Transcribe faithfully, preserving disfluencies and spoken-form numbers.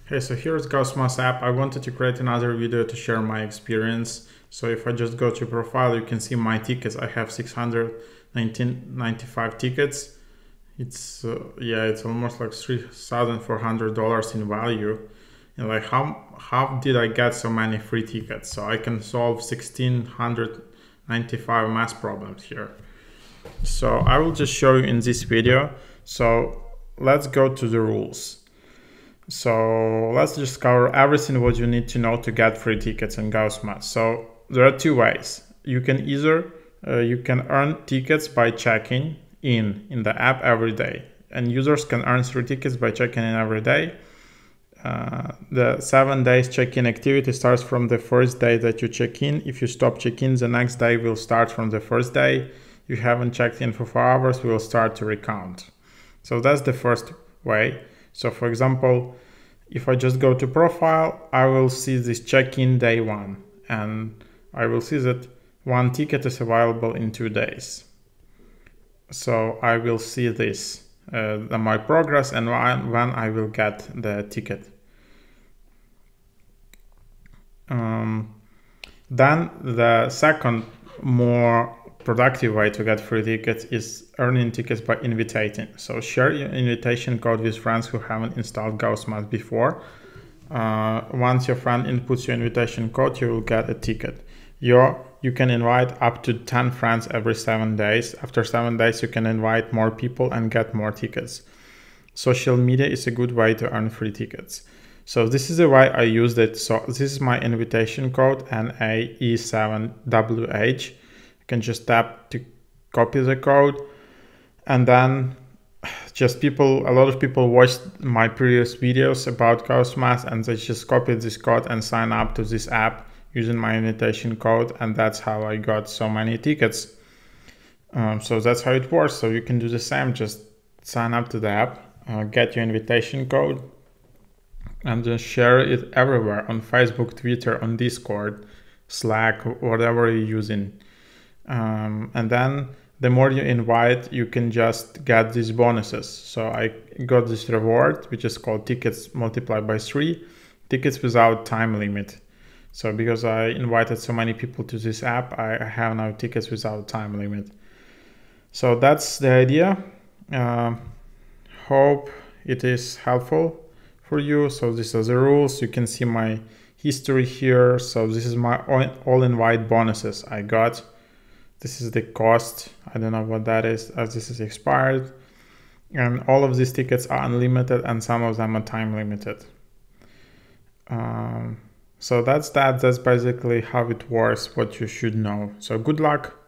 Hey, so here's GhostMouse app. I wanted to create another video to share my experience. So if I just go to profile, you can see my tickets. I have six hundred ninety-five tickets. It's uh, yeah, it's almost like three thousand four hundred dollars in value. And like how how did I get so many free tickets? So I can solve one thousand six hundred ninety-five math problems here. So I will just show you in this video. So let's go to the rules. So let's just cover everything what you need to know to get free tickets in GhostMath. So there are two ways. You can either uh, you can earn tickets by checking in in the app every day, and users can earn free tickets by checking in every day. Uh, the seven days check-in activity starts from the first day that you check in. If you stop check-in, the next day will start from the first day. If you haven't checked in for four hours, we will start to recount. So that's the first way. So for example, if I just go to profile, I will see this check-in day one, and I will see that one ticket is available in two days. So I will see this, uh, my progress, and when, when I will get the ticket. Um, then the second more productive way to get free tickets is earning tickets by invitating. So share your invitation code with friends who haven't installed GhostMath before. Uh, once your friend inputs your invitation code, you will get a ticket. Your, you can invite up to ten friends every seven days. After seven days, you can invite more people and get more tickets. Social media is a good way to earn free tickets. So this is the way I used it. So this is my invitation code, N A E seven W H. Can just tap to copy the code, and then just people a lot of people watched my previous videos about GhostMath, and they just copied this code and sign up to this app using my invitation code, and that's how I got so many tickets. Um, so that's how it works. So you can do the same, just sign up to the app, uh, get your invitation code, and just share it everywhere on Facebook, Twitter, on Discord, Slack, whatever you're using. Um, and then the more you invite, you can just get these bonuses. So I got this reward, which is called tickets multiplied by three, tickets without time limit. So because I invited so many people to this app, I have now tickets without time limit. So that's the idea. Uh, hope it is helpful for you. So these are the rules. You can see my history here. So this is my all-invite bonuses I got. This is the cost. I don't know what that is, as this is expired. And all of these tickets are unlimited, and some of them are time limited. Um, so that's that. That's basically how it works, what you should know. So good luck.